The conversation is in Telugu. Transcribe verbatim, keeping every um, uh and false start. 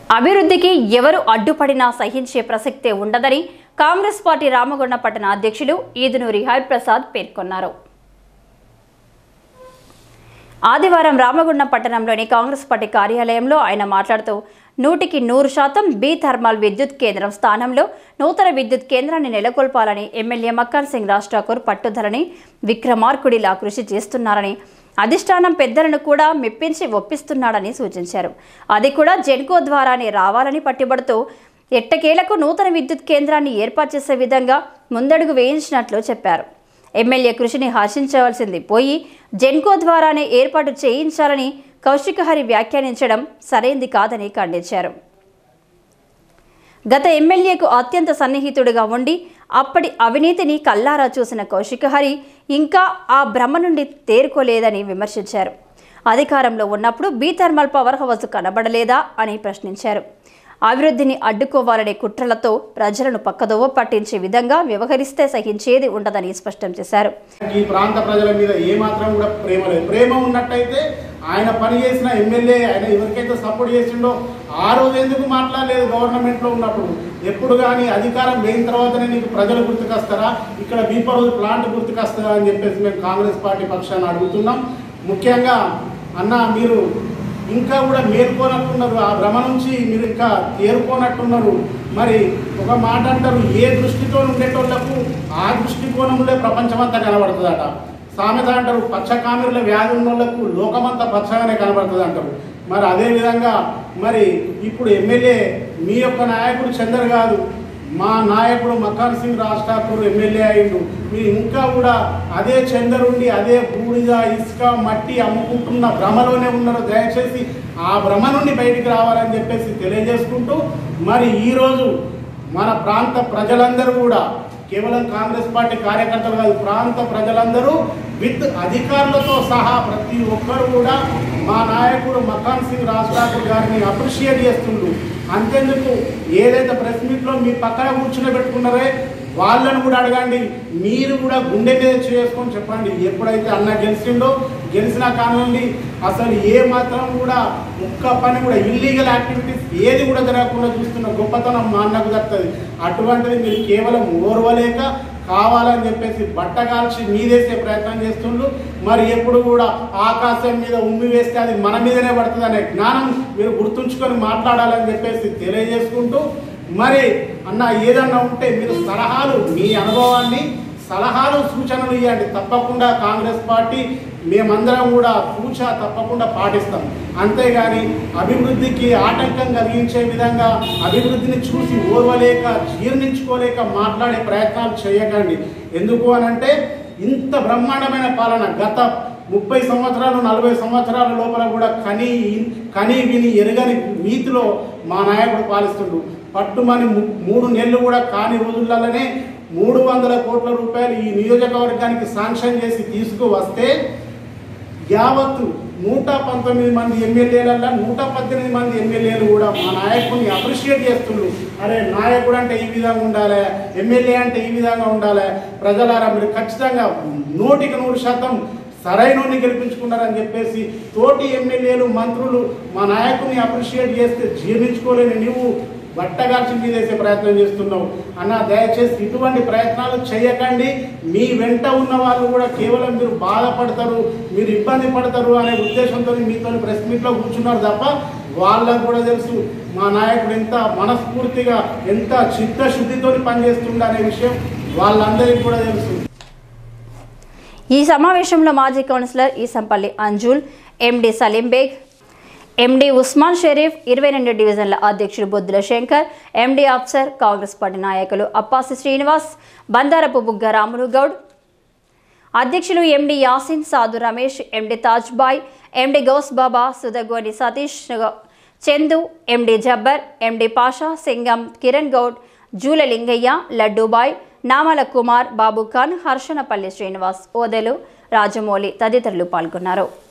అభివృద్ధికి ఎవరు అడ్డుపడినా సహించే ప్రసక్తే ఉండదని కాంగ్రెస్ పార్టీ రామగుండం పట్టణ అధ్యక్షులు ఈదునూరి హరిప్రసాద్ పేర్కొన్నారు. ఆదివారం రామగుండం పట్టణంలోని కాంగ్రెస్ పార్టీ కార్యాలయంలో ఆయన మాట్లాడుతూ నూటికి నూరు శాతం బి థర్మల్ విద్యుత్ కేంద్రం స్థానంలో నూతన విద్యుత్ కేంద్రాన్ని నెలకొల్పాలని ఎమ్మెల్యే మక్కన్ సింగ్ రాజ్ ఠాకూర్ పట్టుదలని విక్రమార్కుడిలా కృషి చేస్తున్నారని, అధిష్టానం పెద్దలను కూడా మెప్పించి ఒప్పిస్తున్నాడని సూచించారు. అది కూడా జెన్కో ద్వారానే రావాలని పట్టుబడుతూ ఎట్టకేలకు నూతన విద్యుత్ కేంద్రాన్ని ఏర్పాటు చేసే విధంగా ముందడుగు వేయించినట్లు చెప్పారు. ఎమ్మెల్యే కృషిని హర్షించవలసింది పోయి జెన్కో ద్వారానే ఏర్పాటు చేయించాలని కౌశికహరి వ్యాఖ్యానించడం సరైంది కాదని ఖండించారు. గత ఎమ్మెల్యేకు అత్యంత సన్నిహితుడిగా ఉండి అప్పటి అవినీతిని కల్లారా చూసిన కౌశికహరి ఇంకా ఆ భ్రమ నుండి తేరుకోలేదని విమర్శించారు. అధికారంలో ఉన్నప్పుడు బి థర్మల్ పవర్ హౌస్ కనబడలేదా అని ప్రశ్నించారు. అభివృద్ధిని అడ్డుకోవాలనే కుట్రలతో ప్రజలను పక్కదోవ పట్టించే విధంగా వ్యవహరిస్తే సహించేది ఉండదని స్పష్టం చేశారు. ఈ ప్రాంత ప్రజల మీద ఏమాత్రం కూడా ప్రేమ లేదు. ప్రేమ ఉన్నట్టయితే ఆయన పని చేసిన ఎమ్మెల్యే ఆయన ఎవరికైతే సపోర్ట్ చేసిండో ఆ రోజు ఎందుకు మాట్లాడలేదు? గవర్నమెంట్లో ఉన్నప్పుడు ఎప్పుడు కానీ అధికారం లేని తర్వాతనే నీకు ప్రజలు గుర్తుకొస్తారా, ఇక్కడ బీపరోజు ప్లాంట్ గుర్తుకొస్తారా అని చెప్పేసి మేము కాంగ్రెస్ పార్టీ పక్షాన్ని అడుగుతున్నాం. ముఖ్యంగా అన్న మీరు ఇంకా కూడా మేల్కోనట్టున్నారు, ఆ భ్రమ నుంచి మీరు ఇంకా తేరుకోనట్టున్నారు. మరి ఒక మాట అంటారు, ఏ దృష్టితో ఉండేటోళ్లకు ఆ దృష్టికోణంలో ప్రపంచమంతా కనబడుతుందట. సామెత అంటారు, పచ్చ కామెరుల వ్యాధి ఉన్న వాళ్ళకు లోకమంతా పచ్చగానే కనబడుతుంది అంటారు. మరి అదేవిధంగా మరి ఇప్పుడు ఎమ్మెల్యే మీ యొక్క నాయకుడు చందర్ కాదు, మా నాయకుడు మక్కన్ సింగ్ రాజ్ ఠాకూర్ ఎమ్మెల్యే అయిండు. మీరు ఇంకా కూడా అదే చందరుండి అదే బూడిద ఇసుక మట్టి అమ్ముకుంటున్న భ్రమలోనే ఉన్నారు. దయచేసి ఆ భ్రమ నుండి బయటికి రావాలని చెప్పేసి తెలియజేసుకుంటూ మరి ఈరోజు మన ప్రాంత ప్రజలందరూ కూడా కేవలం కాంగ్రెస్ పార్టీ కార్యకర్తలు కాదు, ప్రాంత ప్రజలందరూ విత్ అధికారులతో సహా ప్రతి ఒక్కరు కూడా మా నాయకుడు మక్కన్ సింగ్ రాజ్ ఠాకూర్ గారిని అప్రిషియేట్ చేస్తుండ్రు. అంతేందుకు ఏదైతే ప్రెస్ మీట్లో మీ పక్కన కూర్చుని పెట్టుకున్నారే వాళ్ళను కూడా అడగండి, మీరు కూడా గుండె మీద చేసుకొని చెప్పండి. ఎప్పుడైతే అన్న గెలిచిండో గెలిచినా కానివ్వండి అసలు ఏ మాత్రం కూడా ఒక్క పని కూడా ఇల్లీగల్ యాక్టివిటీస్ ఏది కూడా జరగకుండా చూస్తున్న గొప్పతనం మా అన్నకు దక్కుతుంది. అటువంటిది మీరు కేవలం ఓర్వలేక కావాలని చెప్పేసి బట్టగాల్చి మీదేసే ప్రయత్నం చేస్తుండ్రు. మరి ఎప్పుడు కూడా ఆకాశం మీద ఉమ్మి వేస్తే అది మన మీదనే పడుతుంది అనే జ్ఞానం మీరు గుర్తుంచుకొని మాట్లాడాలని చెప్పేసి తెలియజేసుకుంటూ మరి అన్న ఏదన్నా ఉంటే మీరు సలహాలు మీ అనుభవాన్ని సలహాలు సూచనలు ఇవ్వండి. తప్పకుండా కాంగ్రెస్ పార్టీ మేమందరం కూడా సూచ తప్పకుండా పాటిస్తాం. అంతేగాని అభివృద్ధికి ఆటంకం కలిగించే విధంగా అభివృద్ధిని చూసి ఓర్వలేక జీర్ణించుకోలేక మాట్లాడే ప్రయత్నాలు చేయకండి. ఎందుకు అనంటే ఇంత బ్రహ్మాండమైన పాలన గత ముప్పై సంవత్సరాలు నలభై సంవత్సరాల లోపల కూడా కనీ కనీ విని ఎరగని నీతిలో మా నాయకుడు పాలిస్తుండు. పట్టుమని మూడు నెలలు కూడా కాని రోజులలోనే మూడు వందల కోట్ల రూపాయలు ఈ నియోజకవర్గానికి శాంక్షన్ చేసి తీసుకువస్తే యావత్తు నూట పంతొమ్మిది మంది ఎమ్మెల్యేలలో నూట పద్దెనిమిది మంది ఎమ్మెల్యేలు కూడా మా నాయకుడిని అప్రిషియేట్ చేస్తుండ్రు. అరే నాయకుడు అంటే ఈ విధంగా ఉండాలి, ఎమ్మెల్యే అంటే ఈ విధంగా ఉండాలి, ప్రజలారా మీరు ఖచ్చితంగా నూటికి నూరు శాతం సరైనోని గెలిపించుకున్నారని చెప్పేసి తోటి ఎమ్మెల్యేలు మంత్రులు మా నాయకుడిని అప్రిషియేట్ చేస్తే జీర్ణించుకోలేని నువ్వు బట్టగాల్చి మీదేసే ప్రయత్నం చేస్తున్నావు అన్న. దయచేసి ఇటువంటి ప్రయత్నాలు చేయకండి. మీ వెంట ఉన్న వాళ్ళు కూడా కేవలం మీరు బాధపడతారు, మీరు ఇబ్బంది పడతారు అనే ఉద్దేశంతో మీతో ప్రెస్ మీట్లో కూర్చున్నారు తప్ప వాళ్ళకు కూడా తెలుసు మా నాయకుడు ఎంత మనస్ఫూర్తిగా ఎంత చిత్తశుద్ధితో పనిచేస్తుండ అనే విషయం వాళ్ళందరికీ కూడా తెలుసు. ఈ సమావేశంలో మాజీ councillor Eesampalli Anjul, MD Salim Baig, MD Usman Sharif, ఇరవై రెండు డివిజన్ల అధ్యక్షుడు బొద్దుల శంకర్, ఎండి అఫ్సర్, కాంగ్రెస్ పార్టీ నాయకులు అప్పాసి శ్రీనివాస్, బందారపు బుగ్గ రాములు గౌడ్, అధ్యక్షులు ఎండి యాసిన్, సాధు రమేష్, ఎండి తాజ్బాయ్, ఎండి గౌస్ బాబా, సుధగోని సతీష్ చందు, ఎండి జబ్బర్, ఎండి పాషా, సింగం కిరణ్ గౌడ్, జూల లింగయ్య, లడ్డూబాయ్, నామల కుమార్, బాబుఖాన్, హర్షణపల్లి శ్రీనివాస్, ఓదెలు రాజమౌళి తదితరులు పాల్గొన్నారు.